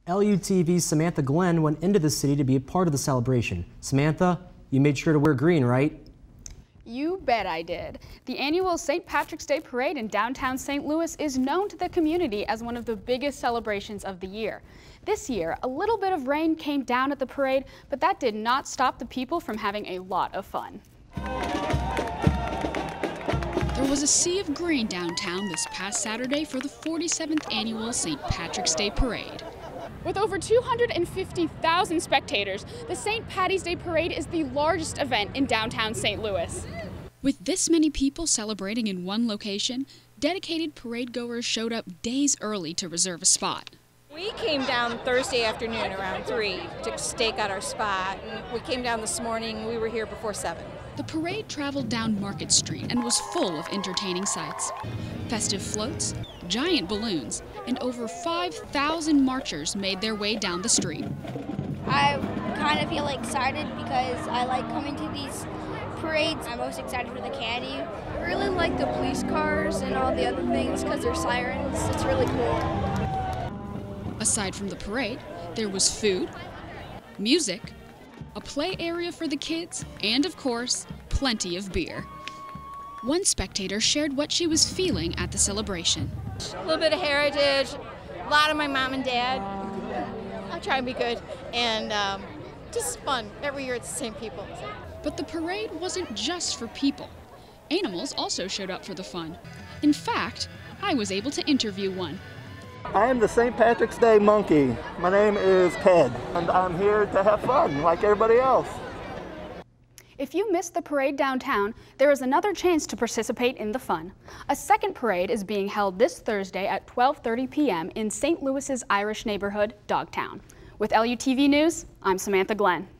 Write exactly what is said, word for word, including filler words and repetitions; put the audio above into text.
L U T V's Samantha Glenn went into the city to be a part of the celebration. Samantha, you made sure to wear green, right? You bet I did. The annual Saint Patrick's Day Parade in downtown Saint Louis is known to the community as one of the biggest celebrations of the year. This year, a little bit of rain came down at the parade, but that did not stop the people from having a lot of fun. There was a sea of green downtown this past Saturday for the forty-seventh annual Saint Patrick's Day Parade. With over two hundred fifty thousand spectators, the Saint Patty's Day Parade is the largest event in downtown Saint Louis. With this many people celebrating in one location, dedicated parade goers showed up days early to reserve a spot. We came down Thursday afternoon around three to stake out our spot. And we came down this morning. We were here before seven. The parade traveled down Market Street and was full of entertaining sights. Festive floats, giant balloons, and over five thousand marchers made their way down the street. I kind of feel excited because I like coming to these parades. I'm most excited for the candy. I really like the police cars and all the other things because they're sirens. It's really cool. Aside from the parade, there was food, music, a play area for the kids, and of course, plenty of beer. One spectator shared what she was feeling at the celebration. A little bit of heritage, a lot of my mom and dad. I'll try and be good, and um, just fun. Every year it's the same people. But the parade wasn't just for people. Animals also showed up for the fun. In fact, I was able to interview one. I am the Saint Patrick's Day monkey. My name is Ted, and I'm here to have fun like everybody else. If you missed the parade downtown, there is another chance to participate in the fun. A second parade is being held this Thursday at twelve thirty p m in Saint Louis's Irish neighborhood, Dogtown. With L U T V News, I'm Samantha Glenn.